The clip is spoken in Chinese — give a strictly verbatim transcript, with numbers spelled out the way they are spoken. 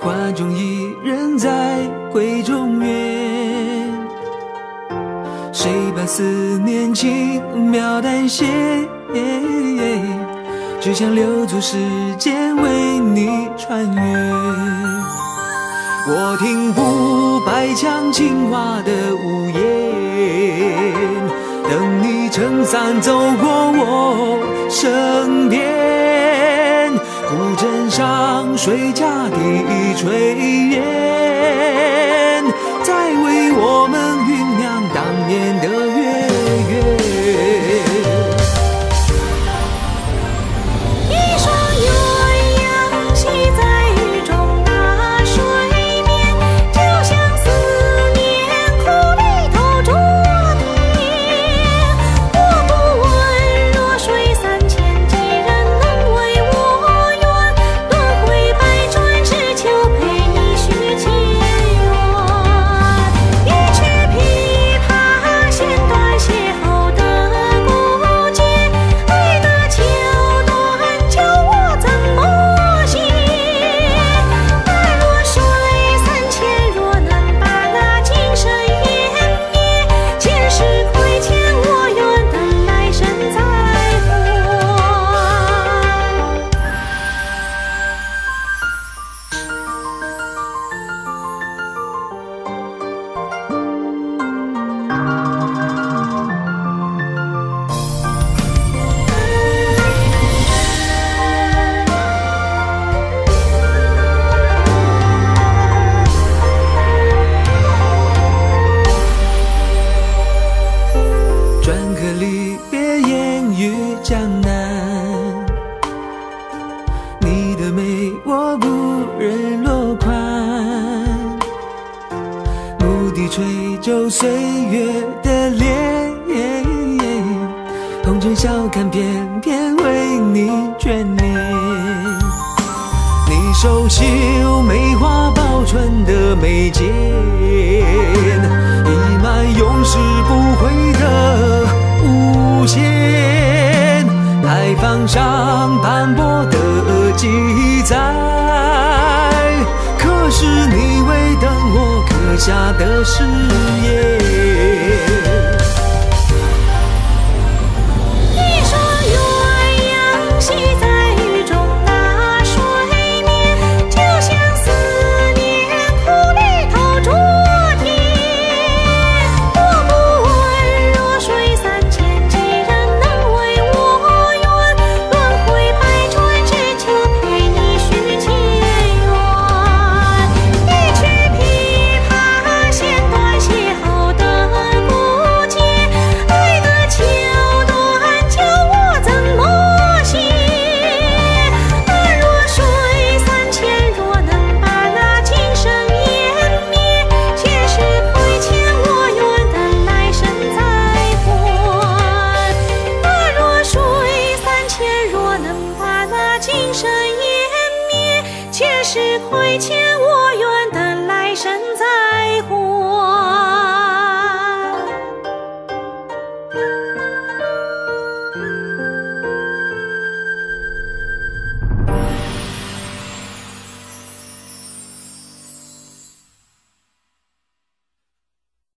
画中一人在闺中月，谁把思念轻描淡写，只想留住时间为你穿越。我听不白墙青瓦的屋檐，等你撑伞走过我身边，古镇上水架低垂烟，在为我们酝酿当年的月月。 一双鸳鸯戏在雨中打水面，就像思念苦里透着甜。我不问弱水三千，几人能为我愿？轮回百转，只求陪你续前缘。一曲琵琶弦断邂逅的孤绝，爱的桥段叫我怎么写？爱若水三千，若能把那情深湮灭，前世亏欠我愿等来生再还。 专科离别烟雨江南，你的美我不忍落款，牧笛吹皱岁月的脸，红尘笑看偏偏为你眷恋。你手绣梅花报春的眉间，溢满永世不悔的无限，牌坊上斑驳的记载，可是你为等我刻下的誓言。 一双鸳鸯戏在雨中打水面，就像思念苦里透着甜。我不问弱水三千，几人能为我愿？轮回百转，只求陪你续前缘。一曲琵琶弦断邂逅的孤绝，爱的桥段叫我怎么写？爱若水三千，若能把那情深湮灭，前世亏欠我愿等来生再还。爱若水三千，若能把那情深湮灭，前世亏欠我愿等来生再还。